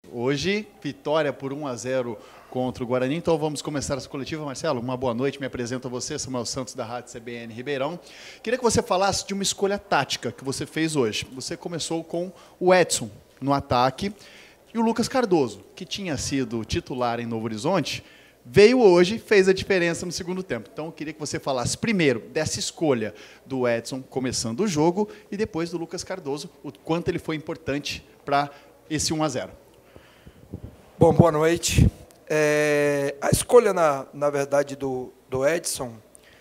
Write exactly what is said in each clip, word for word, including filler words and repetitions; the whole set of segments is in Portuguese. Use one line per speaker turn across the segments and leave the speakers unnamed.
Hoje, vitória por um a zero contra o Guarani. Então vamos começar essa coletiva. Marcelo, uma boa noite. Me apresento a você, Samuel Santos, da Rádio C B N Ribeirão. Queria que você falasse de uma escolha tática que você fez hoje. Você começou com o Edson no ataque e o Lucas Cardoso, que tinha sido titular em Novo Horizonte, veio hoje e fez a diferença no segundo tempo. Então eu queria que você falasse primeiro dessa escolha do Edson começando o jogo e depois do Lucas Cardoso, o quanto ele foi importante para esse um a zero.
Bom, boa noite. É, a escolha, na, na verdade, do, do Edson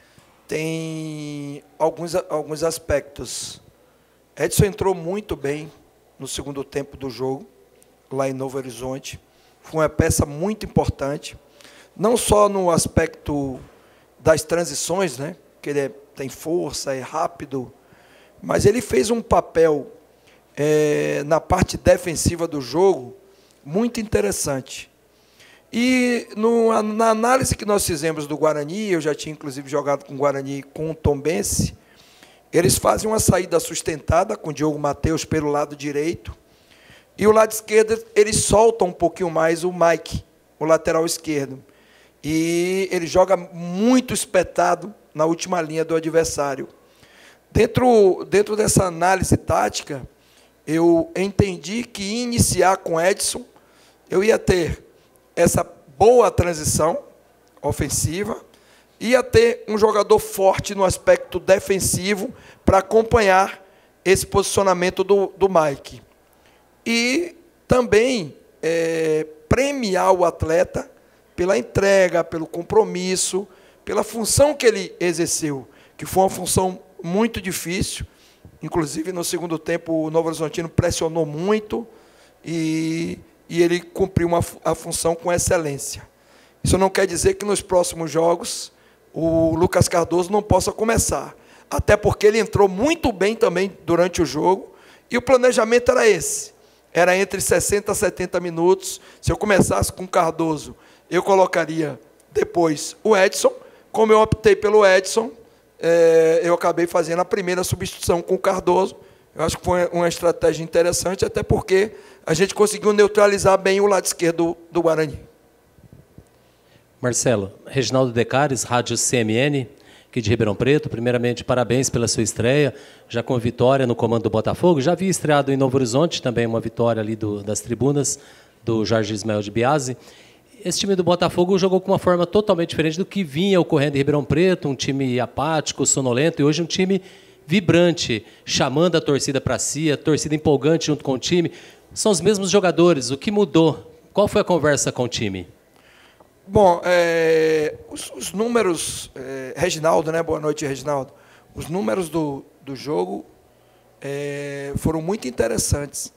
tem alguns, alguns aspectos. Edson entrou muito bem no segundo tempo do jogo, lá em Novo Horizonte. Foi uma peça muito importante, não só no aspecto das transições, né, que ele é, tem força, é rápido, mas ele fez um papel é, na parte defensiva do jogo muito interessante. E no, na análise que nós fizemos do Guarani, eu já tinha inclusive jogado com o Guarani com o Tombense, eles fazem uma saída sustentada com o Diogo Matheus pelo lado direito, e o lado esquerdo eles soltam um pouquinho mais o Mike, o lateral esquerdo. E ele joga muito espetado na última linha do adversário. Dentro, dentro dessa análise tática, eu entendi que iniciar com Edson, eu ia ter essa boa transição ofensiva, ia ter um jogador forte no aspecto defensivo para acompanhar esse posicionamento do, do Mike. E também é, premiar o atleta pela entrega, pelo compromisso, pela função que ele exerceu, que foi uma função muito difícil. Inclusive, no segundo tempo, o Novo Horizontino pressionou muito e, e ele cumpriu uma, a função com excelência. Isso não quer dizer que nos próximos jogos o Lucas Cardoso não possa começar, até porque ele entrou muito bem também durante o jogo e o planejamento era esse. Era entre sessenta a setenta minutos. Se eu começasse com o Cardoso, eu colocaria depois o Edson. Como eu optei pelo Edson, é, eu acabei fazendo a primeira substituição com o Cardoso. Eu acho que foi uma estratégia interessante, até porque a gente conseguiu neutralizar bem o lado esquerdo do Guarani.
Marcelo, Reginaldo Decares, Rádio C M N, aqui de Ribeirão Preto. Primeiramente, parabéns pela sua estreia, já com vitória no comando do Botafogo. Já havia estreado em Novo Horizonte, também uma vitória ali do, das tribunas, do Jorge Ismael de Biasi. Esse time do Botafogo jogou com uma forma totalmente diferente do que vinha ocorrendo em Ribeirão Preto, um time apático, sonolento, e hoje um time vibrante, chamando a torcida para si, a torcida empolgante junto com o time. São os mesmos jogadores, o que mudou? Qual foi a conversa com o time?
Bom, é, os, os números, é, Reginaldo, né? Boa noite, Reginaldo. Os números do, do jogo é, foram muito interessantes.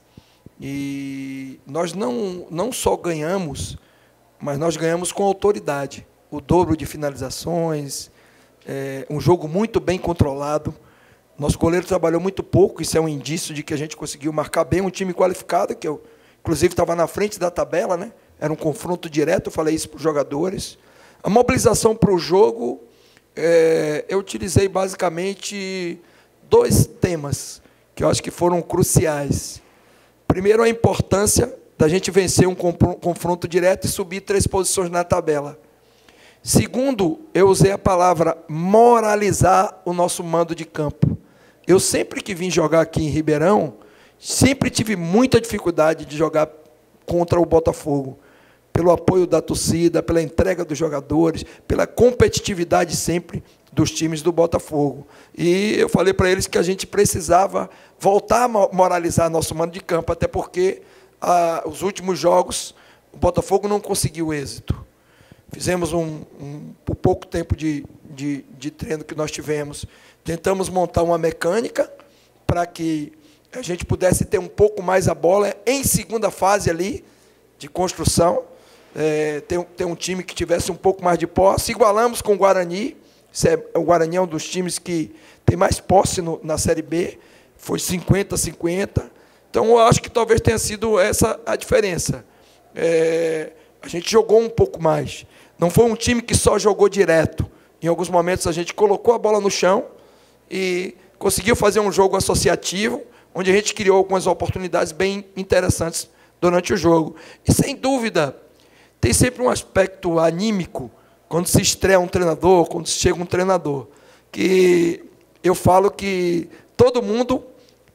E nós não, não só ganhamos, mas nós ganhamos com autoridade. O dobro de finalizações, é, um jogo muito bem controlado. Nosso goleiro trabalhou muito pouco, isso é um indício de que a gente conseguiu marcar bem um time qualificado, que eu, inclusive, estava na frente da tabela, né? Era um confronto direto, eu falei isso para os jogadores. A mobilização para o jogo, é, eu utilizei basicamente dois temas que eu acho que foram cruciais. Primeiro, a importância da gente vencer um confronto direto e subir três posições na tabela. Segundo, eu usei a palavra moralizar o nosso mando de campo. Eu sempre que vim jogar aqui em Ribeirão, sempre tive muita dificuldade de jogar contra o Botafogo, pelo apoio da torcida, pela entrega dos jogadores, pela competitividade sempre dos times do Botafogo. E eu falei para eles que a gente precisava voltar a moralizar nosso mando de campo, até porque ah, os últimos jogos o Botafogo não conseguiu êxito. Fizemos um, um por pouco tempo de, de, de treino que nós tivemos, tentamos montar uma mecânica para que a gente pudesse ter um pouco mais a bola em segunda fase ali de construção, é, ter, ter um time que tivesse um pouco mais de posse. Igualamos com o Guarani. É, o Guarani é um dos times que tem mais posse no, na Série B, foi cinquenta a cinquenta. Então, eu acho que talvez tenha sido essa a diferença. É, a gente jogou um pouco mais. Não foi um time que só jogou direto. Em alguns momentos, a gente colocou a bola no chão e conseguiu fazer um jogo associativo, onde a gente criou algumas oportunidades bem interessantes durante o jogo. E, sem dúvida, tem sempre um aspecto anímico quando se estreia um treinador, quando chega um treinador, que eu falo que todo mundo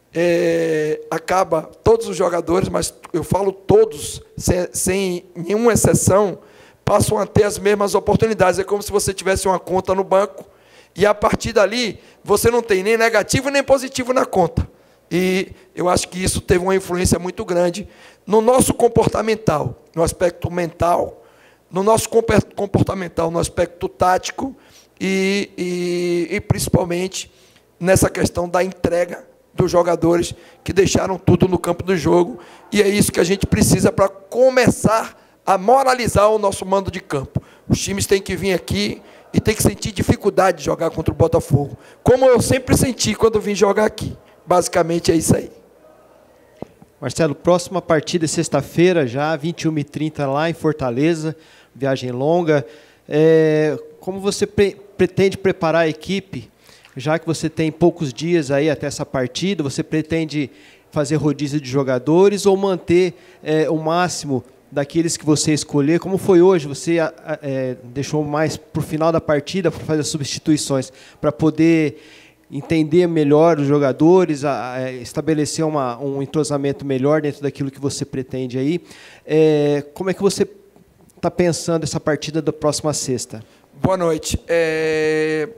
é, acaba, todos os jogadores, mas eu falo todos, sem, sem nenhuma exceção, passam a ter as mesmas oportunidades. É como se você tivesse uma conta no banco e, a partir dali, você não tem nem negativo nem positivo na conta. E eu acho que isso teve uma influência muito grande no nosso comportamental, no aspecto mental, no nosso comportamental, no aspecto tático e, e, e principalmente nessa questão da entrega dos jogadores que deixaram tudo no campo do jogo. E é isso que a gente precisa para começar a moralizar o nosso mando de campo. Os times têm que vir aqui e têm que sentir dificuldade de jogar contra o Botafogo, como eu sempre senti quando vim jogar aqui. Basicamente é isso aí.
Marcelo, próxima partida é sexta-feira, já, vinte e uma e trinta, lá em Fortaleza, viagem longa. É, como você pre pretende preparar a equipe, já que você tem poucos dias aí até essa partida, você pretende fazer rodízio de jogadores ou manter é, o máximo daqueles que você escolher? Como foi hoje? Você é, deixou mais para o final da partida para fazer as substituições, para poder entender melhor os jogadores, a, a estabelecer uma, um entrosamento melhor dentro daquilo que você pretende aí. É, como é que você está pensando essa partida da próxima sexta?
Boa noite. É,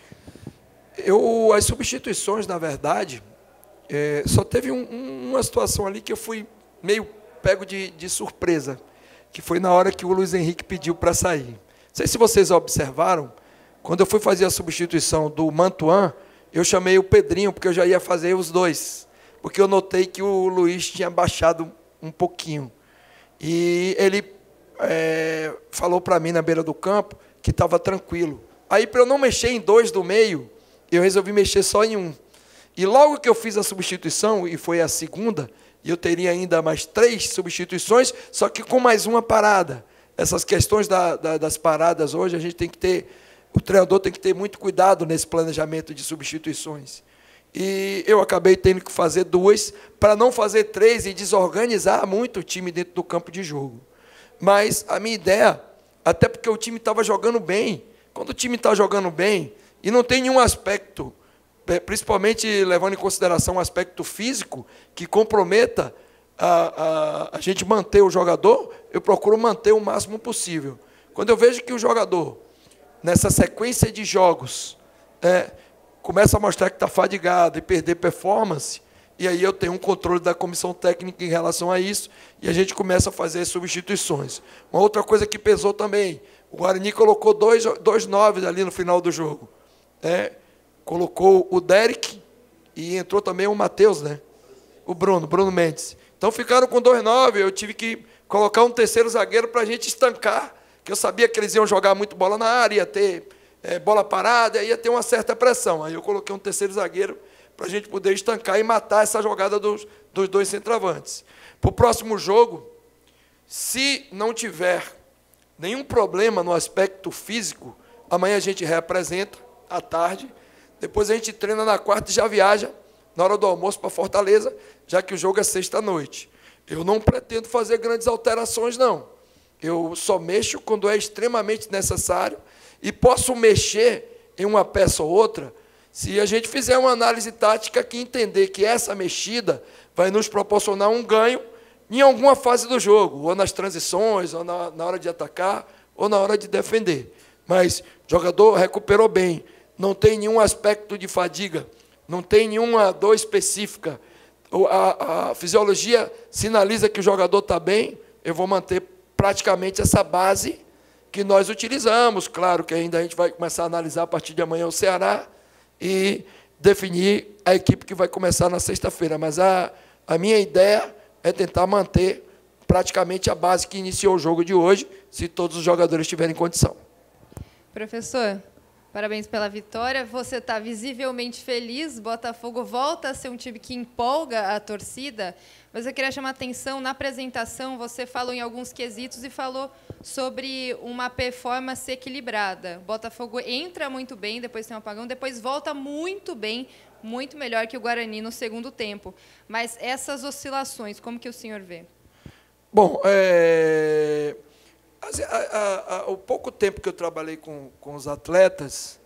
eu, as substituições, na verdade, é, só teve um, um, uma situação ali que eu fui meio pego de, de surpresa, que foi na hora que o Luiz Henrique pediu para sair. Não sei se vocês observaram, quando eu fui fazer a substituição do Mantuan, eu chamei o Pedrinho, porque eu já ia fazer os dois, porque eu notei que o Luiz tinha baixado um pouquinho. E ele é, falou para mim na beira do campo que estava tranquilo. Aí, para eu não mexer em dois do meio, eu resolvi mexer só em um. E logo que eu fiz a substituição, e foi a segunda, e eu teria ainda mais três substituições, só que com mais uma parada. Essas questões da, da, das paradas hoje, a gente tem que ter... O treinador tem que ter muito cuidado nesse planejamento de substituições. E eu acabei tendo que fazer duas, para não fazer três e desorganizar muito o time dentro do campo de jogo. Mas a minha ideia, até porque o time estava jogando bem, quando o time está jogando bem, e não tem nenhum aspecto, principalmente levando em consideração o aspecto físico, que comprometa a, a, a gente manter o jogador, eu procuro manter o máximo possível. Quando eu vejo que o jogador, nessa sequência de jogos, é, começa a mostrar que está fadigado e perder performance, e aí eu tenho um controle da comissão técnica em relação a isso, e a gente começa a fazer as substituições. Uma outra coisa que pesou também, o Guarani colocou dois, dois nove ali no final do jogo. É, colocou o Derek e entrou também o Matheus, né? O Bruno, Bruno Mendes. Então ficaram com dois nove, eu tive que colocar um terceiro zagueiro para a gente estancar, que eu sabia que eles iam jogar muito bola na área, ia ter é, bola parada, ia ter uma certa pressão. Aí eu coloquei um terceiro zagueiro para a gente poder estancar e matar essa jogada dos, dos dois centroavantes. Para o próximo jogo, se não tiver nenhum problema no aspecto físico, amanhã a gente reapresenta à tarde, depois a gente treina na quarta e já viaja na hora do almoço para Fortaleza, já que o jogo é sexta-noite. Eu não pretendo fazer grandes alterações, não. Eu só mexo quando é extremamente necessário e posso mexer em uma peça ou outra se a gente fizer uma análise tática que entender que essa mexida vai nos proporcionar um ganho em alguma fase do jogo, ou nas transições, ou na, na hora de atacar, ou na hora de defender. Mas o jogador recuperou bem, não tem nenhum aspecto de fadiga, não tem nenhuma dor específica. A, a fisiologia sinaliza que o jogador está bem, eu vou manter praticamente essa base que nós utilizamos. Claro que ainda a gente vai começar a analisar a partir de amanhã o Ceará e definir a equipe que vai começar na sexta-feira. Mas a, a minha ideia é tentar manter praticamente a base que iniciou o jogo de hoje, se todos os jogadores tiverem condição.
Professor, parabéns pela vitória. Você está visivelmente feliz. Botafogo volta a ser um time que empolga a torcida. Mas eu queria chamar a atenção, na apresentação, você falou em alguns quesitos e falou sobre uma performance equilibrada. O Botafogo entra muito bem, depois tem um apagão, depois volta muito bem, muito melhor que o Guarani no segundo tempo. Mas essas oscilações, como que o senhor vê?
Bom, é, a, a, a, o pouco tempo que eu trabalhei com, com os atletas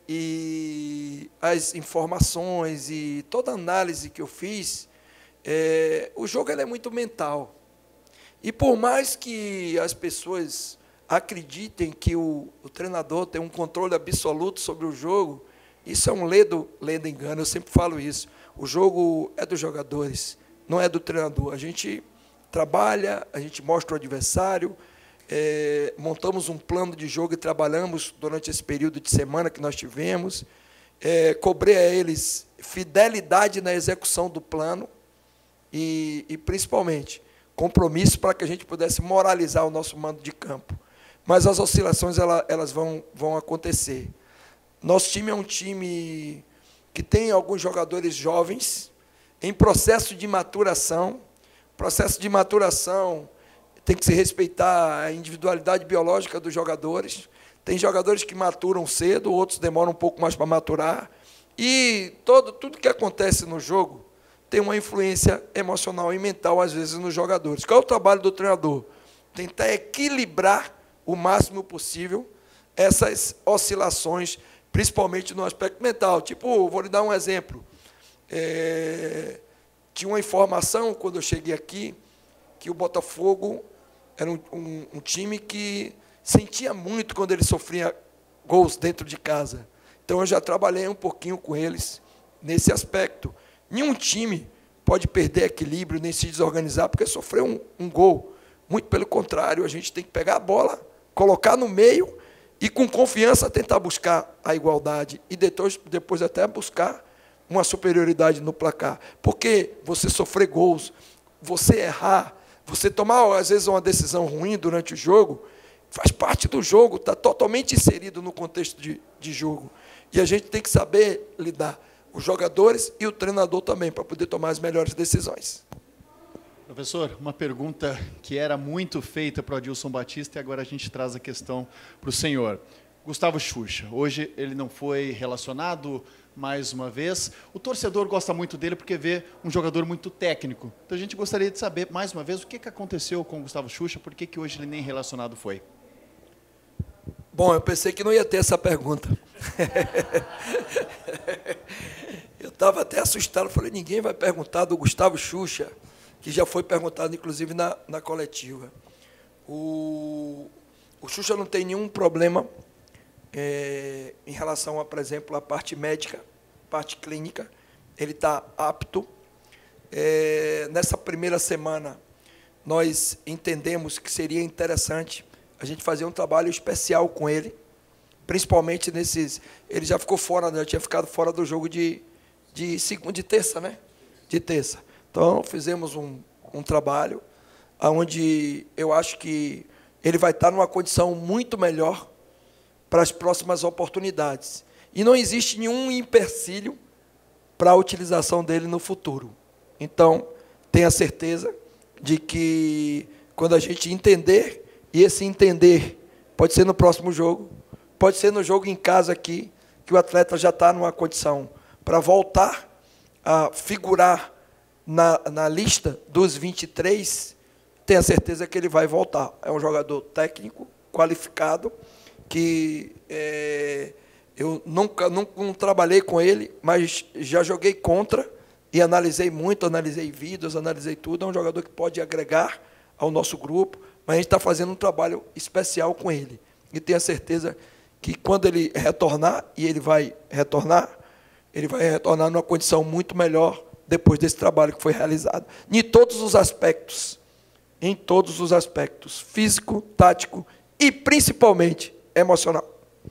e as informações e toda a análise que eu fiz, é, o jogo ele é muito mental. E por mais que as pessoas acreditem que o, o treinador tem um controle absoluto sobre o jogo, isso é um ledo, ledo engano, eu sempre falo isso. O jogo é dos jogadores, não é do treinador. A gente trabalha, a gente mostra o adversário, é, montamos um plano de jogo e trabalhamos durante esse período de semana que nós tivemos, é, cobrei a eles fidelidade na execução do plano e, e principalmente, compromisso para que a gente pudesse moralizar o nosso mando de campo. Mas as oscilações elas, elas vão, vão acontecer. Nosso time é um time que tem alguns jogadores jovens, em processo de maturação. Processo de maturação tem que se respeitar a individualidade biológica dos jogadores. Tem jogadores que maturam cedo, outros demoram um pouco mais para maturar. E todo, tudo que acontece no jogo tem uma influência emocional e mental, às vezes, nos jogadores. Qual é o trabalho do treinador? Tentar equilibrar o máximo possível essas oscilações, principalmente no aspecto mental. Tipo, vou lhe dar um exemplo. É... Tinha uma informação, quando eu cheguei aqui, que o Botafogo era um, um, um time que sentia muito quando ele sofria gols dentro de casa. Então, eu já trabalhei um pouquinho com eles nesse aspecto. Nenhum time pode perder equilíbrio, nem se desorganizar, porque sofreu um, um gol. Muito pelo contrário, a gente tem que pegar a bola, colocar no meio e, com confiança, tentar buscar a igualdade. E depois, depois até buscar uma superioridade no placar. Porque você sofrer gols, você errar, você tomar, às vezes, uma decisão ruim durante o jogo, faz parte do jogo, está totalmente inserido no contexto de, de jogo. E a gente tem que saber lidar, os jogadores e o treinador também, para poder tomar as melhores decisões.
Professor, uma pergunta que era muito feita para o Adilson Batista e agora a gente traz a questão para o senhor. Gustavo Xuxa, hoje ele não foi relacionado mais uma vez. O torcedor gosta muito dele porque vê um jogador muito técnico. Então a gente gostaria de saber, mais uma vez, o que que aconteceu com o Gustavo Xuxa, por que que hoje ele nem relacionado foi?
Bom, eu pensei que não ia ter essa pergunta. Eu estava até assustado, falei, ninguém vai perguntar do Gustavo Xuxa, que já foi perguntado, inclusive, na, na coletiva. O, o Xuxa não tem nenhum problema é, em relação, a, por exemplo, à parte médica, parte clínica. Ele está apto. É, nessa primeira semana, nós entendemos que seria interessante a gente fazer um trabalho especial com ele, principalmente nesses... Ele já ficou fora, já tinha ficado fora do jogo de, de, segunda, de terça, né? De terça. Então, fizemos um, um trabalho onde eu acho que ele vai estar numa condição muito melhor para as próximas oportunidades. E não existe nenhum empecilho para a utilização dele no futuro. Então, tenha certeza de que, quando a gente entender, e esse entender pode ser no próximo jogo, pode ser no jogo em casa aqui, que o atleta já está numa condição para voltar a figurar na, na lista dos vinte e três, tenha certeza que ele vai voltar. É um jogador técnico, qualificado, que é, eu nunca, nunca não trabalhei com ele, mas já joguei contra e analisei muito, analisei vídeos, analisei tudo. É um jogador que pode agregar ao nosso grupo, mas a gente está fazendo um trabalho especial com ele. E tenha certeza que, quando ele retornar, e ele vai retornar, ele vai retornar numa condição muito melhor depois desse trabalho que foi realizado. Em todos os aspectos, em todos os aspectos, físico, tático e, principalmente, emocional.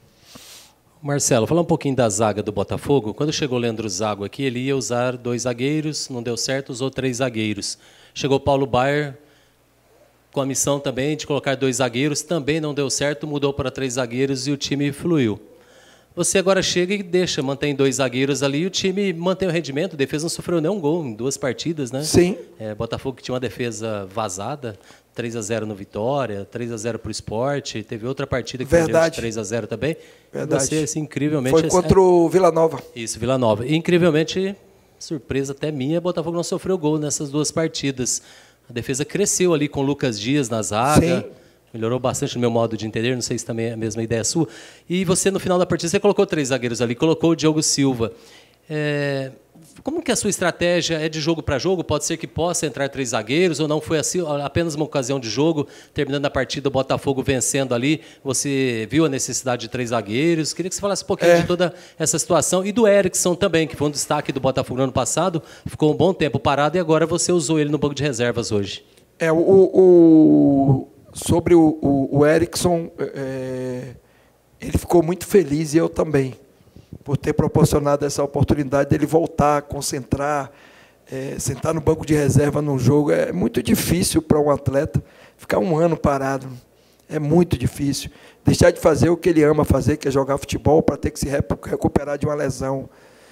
Marcelo, falar um pouquinho da zaga do Botafogo. Quando chegou o Leandro Zago aqui, ele ia usar dois zagueiros, não deu certo, usou três zagueiros. Chegou o Paulo Baier, com a missão também de colocar dois zagueiros, também não deu certo, mudou para três zagueiros e o time fluiu. Você agora chega e deixa, mantém dois zagueiros ali e o time mantém o rendimento. A defesa não sofreu nenhum gol em duas partidas, né?
Sim.
É, Botafogo que tinha uma defesa vazada, três a zero no Vitória, três a zero para o Sport, teve outra partida que
Verdade.
perdeu de três a zero também.
Verdade.
E você, assim, incrivelmente...
Foi contra o Vila Nova.
Isso, Vila Nova. E, incrivelmente, surpresa até minha, Botafogo não sofreu gol nessas duas partidas. A defesa cresceu ali com o Lucas Dias na zaga.
Sim.
Melhorou bastante no meu modo de entender, não sei se também é a mesma ideia sua. E você, no final da partida, você colocou três zagueiros ali, colocou o Diogo Silva. É, como que a sua estratégia é de jogo para jogo? Pode ser que possa entrar três zagueiros, ou não foi assim, apenas uma ocasião de jogo, terminando a partida, o Botafogo vencendo ali, você viu a necessidade de três zagueiros? Queria que você falasse um pouquinho é. de toda essa situação. E do Erickson também, que foi um destaque do Botafogo no ano passado, ficou um bom tempo parado e agora você usou ele no banco de reservas hoje.
É, o... o... Sobre o, o, o Erickson, é, ele ficou muito feliz, e eu também, por ter proporcionado essa oportunidade dele voltar, concentrar, é, sentar no banco de reserva num jogo. É muito difícil para um atleta ficar um ano parado. É muito difícil. Deixar de fazer o que ele ama fazer, que é jogar futebol, para ter que se recuperar de uma lesão.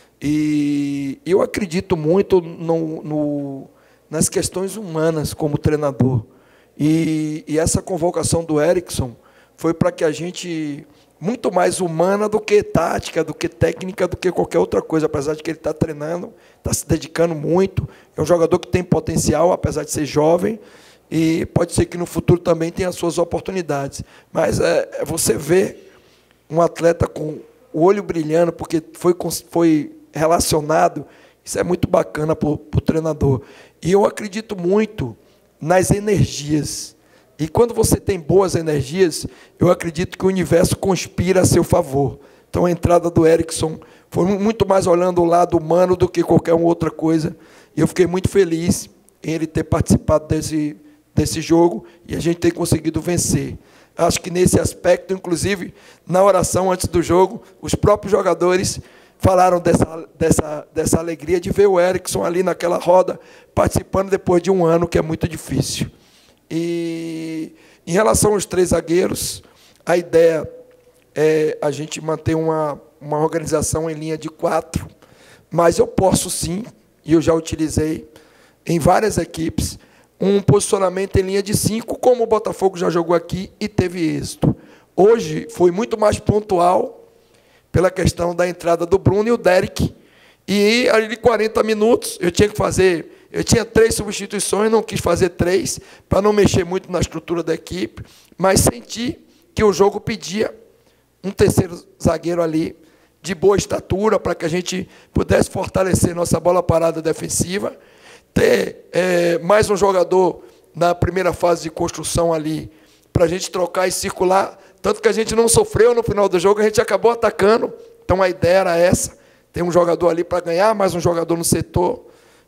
E eu acredito muito no, no, nas questões humanas como treinador. E, e essa convocação do Erickson foi para que a gente, muito mais humana do que tática, do que técnica, do que qualquer outra coisa, apesar de que ele está treinando, está se dedicando muito, é um jogador que tem potencial, apesar de ser jovem, e pode ser que no futuro também tenha as suas oportunidades. Mas é, você vê um atleta com o olho brilhando, porque foi, foi relacionado, isso é muito bacana para o treinador. E eu acredito muito nas energias. E quando você tem boas energias, eu acredito que o universo conspira a seu favor. Então a entrada do Erickson foi muito mais olhando o lado humano do que qualquer outra coisa. E eu fiquei muito feliz em ele ter participado desse, desse jogo e a gente ter conseguido vencer. Acho que nesse aspecto, inclusive, na oração antes do jogo, os próprios jogadores falaram dessa, dessa, dessa alegria de ver o Erickson ali naquela roda, participando depois de um ano que é muito difícil. E em relação aos três zagueiros, a ideia é a gente manter uma, uma organização em linha de quatro, mas eu posso sim, e eu já utilizei em várias equipes, um posicionamento em linha de cinco, como o Botafogo já jogou aqui e teve êxito. Hoje foi muito mais pontual, pela questão da entrada do Bruno e o Derek. E ali quarenta minutos, eu tinha que fazer, eu tinha três substituições, não quis fazer três, para não mexer muito na estrutura da equipe, mas senti que o jogo pedia um terceiro zagueiro ali, de boa estatura, para que a gente pudesse fortalecer nossa bola parada defensiva, ter é, mais um jogador na primeira fase de construção ali, para a gente trocar e circular, tanto que a gente não sofreu no final do jogo, a gente acabou atacando. Então a ideia era essa, tem um jogador ali para ganhar, mais um jogador no setor,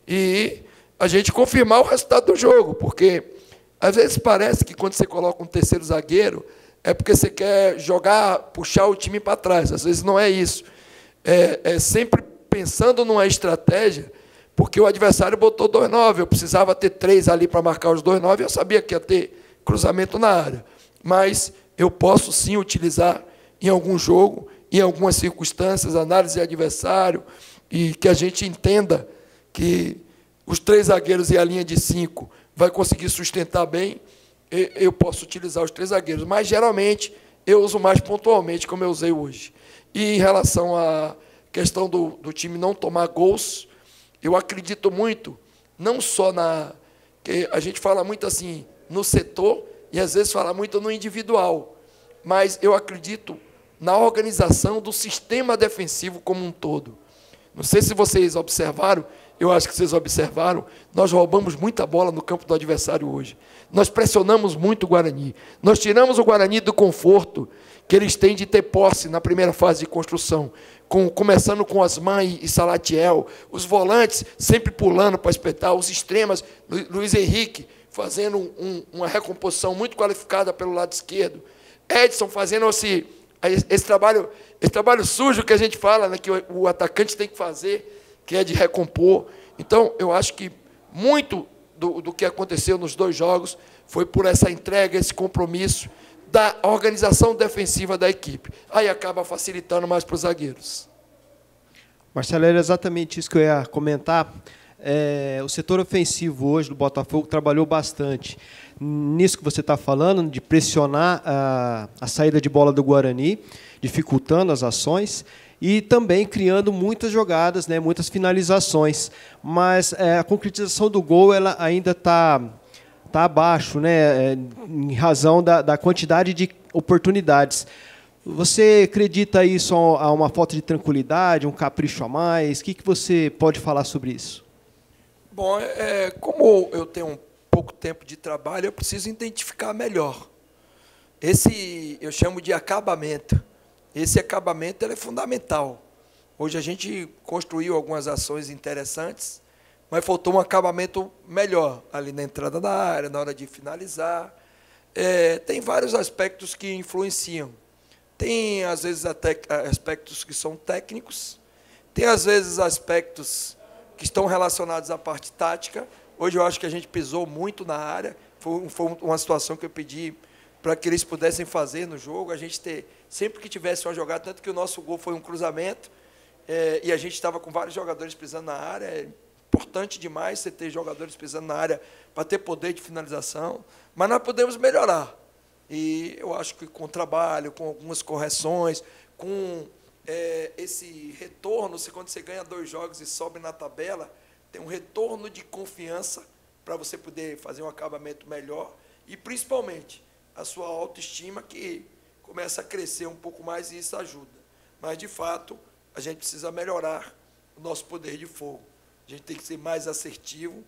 e a gente confirmar o resultado do jogo, porque às vezes parece que quando você coloca um terceiro zagueiro, é porque você quer jogar, puxar o time para trás. Às vezes não é isso. É, é sempre pensando numa estratégia, porque o adversário botou dois nove, eu precisava ter três ali para marcar os dois nove, eu sabia que ia ter cruzamento na área. Mas eu posso sim utilizar em algum jogo, em algumas circunstâncias, análise de adversário, e que a gente entenda que os três zagueiros e a linha de cinco vai conseguir sustentar bem, eu posso utilizar os três zagueiros. Mas, geralmente, eu uso mais pontualmente, como eu usei hoje. E, em relação à questão do, do time não tomar gols, eu acredito muito, não só na... que a gente fala muito assim, no setor, e às vezes fala muito no individual, mas eu acredito na organização do sistema defensivo como um todo. Não sei se vocês observaram, eu acho que vocês observaram, nós roubamos muita bola no campo do adversário hoje. Nós pressionamos muito o Guarani. Nós tiramos o Guarani do conforto que eles têm de ter posse na primeira fase de construção, com, começando com Osman e, e Salatiel, os volantes sempre pulando para espetar, os extremas, Lu, Luiz Henrique fazendo um, uma recomposição muito qualificada pelo lado esquerdo, Edson fazendo esse, esse, trabalho, esse trabalho sujo que a gente fala, né, que o, o atacante tem que fazer, que é de recompor. Então, eu acho que muito do, do que aconteceu nos dois jogos foi por essa entrega, esse compromisso da organização defensiva da equipe. Aí acaba facilitando mais para os zagueiros.
Marcelo, era exatamente isso que eu ia comentar. É, o setor ofensivo hoje do Botafogo trabalhou bastante nisso que você está falando, de pressionar a, a saída de bola do Guarani, dificultando as ações, e também criando muitas jogadas, né, muitas finalizações. Mas é, a concretização do gol ela ainda está está abaixo, né, em razão da, da quantidade de oportunidades. Você acredita isso a uma falta de tranquilidade, um capricho a mais? O que, que você pode falar sobre isso?
Bom, é, como eu tenho um pouco tempo de trabalho, eu preciso identificar melhor. Esse, eu chamo de acabamento. Esse acabamento ele é fundamental. Hoje a gente construiu algumas ações interessantes, mas faltou um acabamento melhor ali na entrada da área, na hora de finalizar. É, tem vários aspectos que influenciam. Tem, às vezes, até aspectos que são técnicos, tem, às vezes, aspectos que estão relacionados à parte tática. Hoje eu acho que a gente pisou muito na área, foi, foi uma situação que eu pedi para que eles pudessem fazer no jogo, a gente ter, sempre que tivesse uma jogada, tanto que o nosso gol foi um cruzamento, é, e a gente estava com vários jogadores pisando na área, é importante demais você ter jogadores pisando na área para ter poder de finalização, mas nós podemos melhorar. E eu acho que com trabalho, com algumas correções, com é, esse retorno, se quando você ganha dois jogos e sobe na tabela, tem um retorno de confiança para você poder fazer um acabamento melhor e, principalmente, a sua autoestima que começa a crescer um pouco mais e isso ajuda. Mas, de fato, a gente precisa melhorar o nosso poder de fogo. A gente tem que ser mais assertivo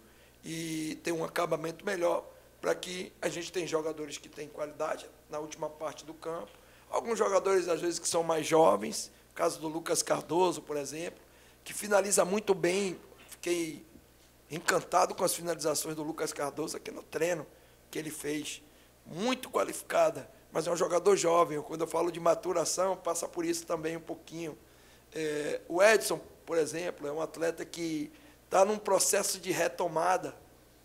e ter um acabamento melhor para que a gente tenha jogadores que têm qualidade na última parte do campo. Alguns jogadores, às vezes, que são mais jovens, no caso do Lucas Cardoso, por exemplo, que finaliza muito bem. Fiquei encantado com as finalizações do Lucas Cardoso aqui no treino que ele fez. Muito qualificada, mas é um jogador jovem. Quando eu falo de maturação, passa por isso também um pouquinho. É, o Edson, por exemplo, é um atleta que está num processo de retomada,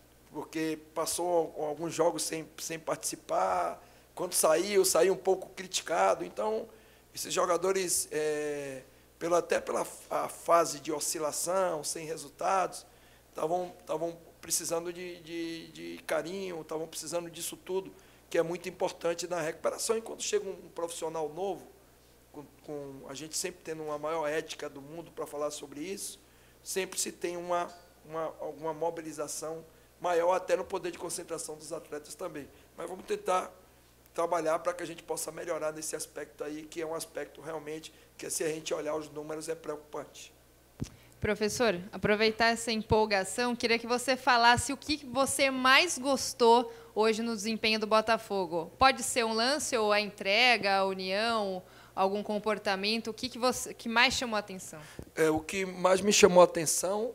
porque passou alguns jogos sem, sem participar, quando saiu, saiu um pouco criticado. Então, esses jogadores, é, pelo, até pela a fase de oscilação, sem resultados, estavam estavam precisando de, de, de carinho, estavam precisando disso tudo, que é muito importante na recuperação. E quando chega um, um profissional novo, com, com a gente sempre tendo uma maior ética do mundo para falar sobre isso, sempre se tem uma, uma, alguma mobilização maior até no poder de concentração dos atletas também. Mas vamos tentar trabalhar para que a gente possa melhorar nesse aspecto aí, que é um aspecto realmente que, se a gente olhar os números, é preocupante.
Professor, aproveitar essa empolgação, queria que você falasse o que você mais gostou hoje no desempenho do Botafogo. Pode ser um lance ou a entrega, a união, algum comportamento, o que, que, você, que mais chamou a atenção?
É, o que mais me chamou a atenção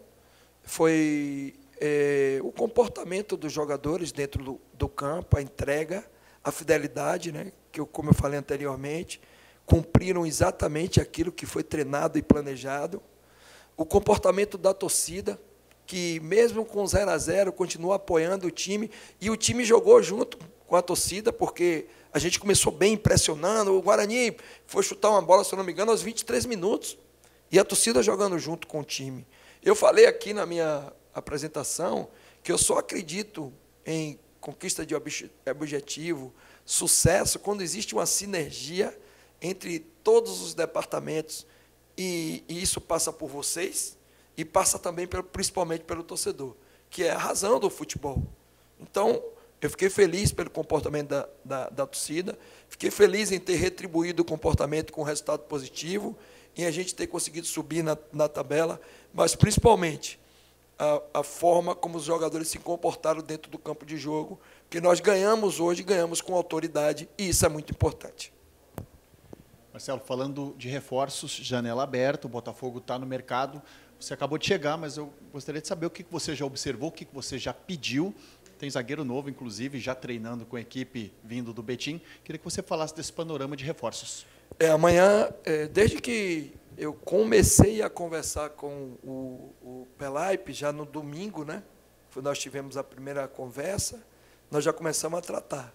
foi é, o comportamento dos jogadores dentro do, do campo, a entrega, a fidelidade, né, que, eu, como eu falei anteriormente, cumpriram exatamente aquilo que foi treinado e planejado. O comportamento da torcida, que mesmo com zero a zero, continua apoiando o time, e o time jogou junto com a torcida, porque a gente começou bem, impressionando. O Guarani foi chutar uma bola, se eu não me engano, aos vinte e três minutos, e a torcida jogando junto com o time. Eu falei aqui na minha apresentação que eu só acredito em conquista de objetivo, sucesso, quando existe uma sinergia entre todos os departamentos, e, e isso passa por vocês e passa também, pelo, principalmente, pelo torcedor, que é a razão do futebol. Então, eu fiquei feliz pelo comportamento da, da, da torcida, fiquei feliz em ter retribuído o comportamento com resultado positivo, em a gente ter conseguido subir na, na tabela, mas, principalmente, a, a forma como os jogadores se comportaram dentro do campo de jogo, que nós ganhamos hoje, ganhamos com autoridade, e isso é muito importante.
Marcelo, falando de reforços, janela aberta, o Botafogo está no mercado. Você acabou de chegar, mas eu gostaria de saber o que você já observou, o que você já pediu. Tem zagueiro novo, inclusive, já treinando com a equipe vindo do Betim. Queria que você falasse desse panorama de reforços.
É, amanhã, é, desde que eu comecei a conversar com o, o Pelaipe, já no domingo, né, nós tivemos a primeira conversa, nós já começamos a tratar.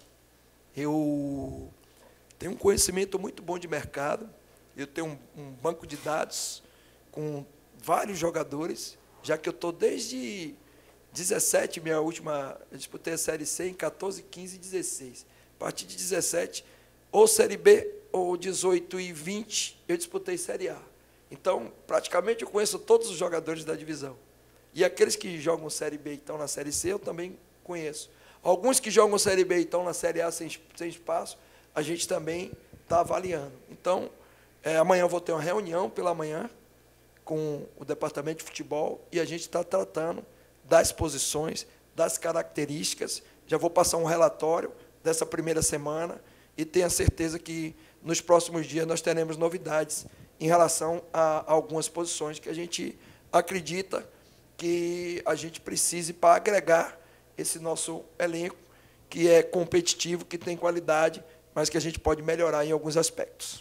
Eu tenho um conhecimento muito bom de mercado, eu tenho um, um banco de dados com vários jogadores, já que eu estou desde dezessete, minha última, eu disputei a Série C em quatorze, quinze e dezesseis. A partir de dezessete, ou Série B, ou dezoito e vinte, eu disputei Série A. Então, praticamente, eu conheço todos os jogadores da divisão. E aqueles que jogam Série B e estão na Série C, eu também conheço. Alguns que jogam Série B e estão na Série A sem, sem espaço, a gente também está avaliando. Então, é, amanhã eu vou ter uma reunião pela manhã com o departamento de futebol e a gente está tratando das posições, das características. Já vou passar um relatório dessa primeira semana e tenho a certeza que nos próximos dias nós teremos novidades em relação a algumas posições que a gente acredita que a gente precise para agregar esse nosso elenco, que é competitivo, que tem qualidade, mas que a gente pode melhorar em alguns aspectos.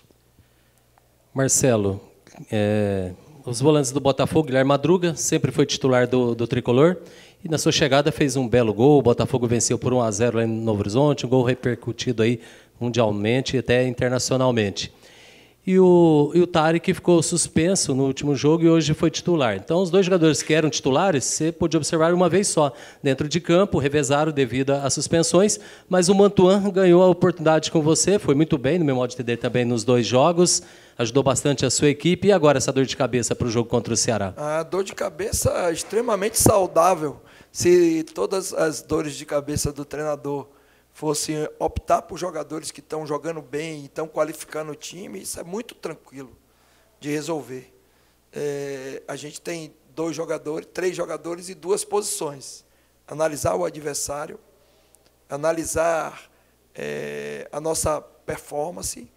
Marcelo, é, os volantes do Botafogo, Guilherme Madruga, sempre foi titular do, do Tricolor, e na sua chegada fez um belo gol, o Botafogo venceu por um a zero lá em Novo Horizonte, um gol repercutido aí mundialmente e até internacionalmente. E o, e o Tarek ficou suspenso no último jogo e hoje foi titular. Então, os dois jogadores que eram titulares, você pôde observar uma vez só. Dentro de campo, revezaram devido às suspensões, mas o Mantuan ganhou a oportunidade com você, foi muito bem, no meu modo de entender também nos dois jogos, ajudou bastante a sua equipe. E agora essa dor de cabeça para o jogo contra o Ceará?
A dor de cabeça extremamente saudável. Se todas as dores de cabeça do treinador fosse optar por jogadores que estão jogando bem e estão qualificando o time, isso é muito tranquilo de resolver. É, a gente tem dois jogadores, três jogadores e duas posições. Analisar o adversário, analisar é, a nossa performance,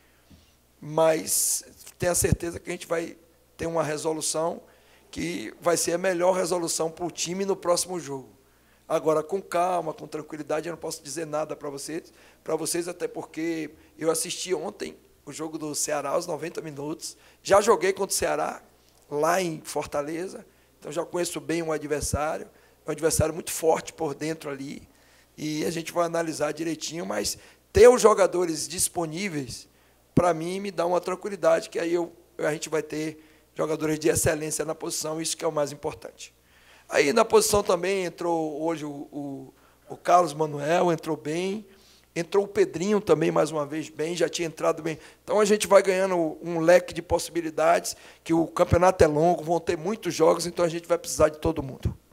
mas tenho a certeza que a gente vai ter uma resolução que vai ser a melhor resolução para o time no próximo jogo. Agora, com calma, com tranquilidade, eu não posso dizer nada para vocês, para vocês, até porque eu assisti ontem o jogo do Ceará aos noventa minutos. Já joguei contra o Ceará, lá em Fortaleza, então já conheço bem o adversário. É um adversário muito forte por dentro ali, e a gente vai analisar direitinho, mas ter os jogadores disponíveis, para mim, me dá uma tranquilidade, que aí eu, a gente vai ter jogadores de excelência na posição, isso que é o mais importante. Aí na posição também entrou hoje o, o, o Carlos Manuel, entrou bem, entrou o Pedrinho também mais uma vez bem, já tinha entrado bem. Então a gente vai ganhando um leque de possibilidades, que o campeonato é longo, vão ter muitos jogos, então a gente vai precisar de todo mundo.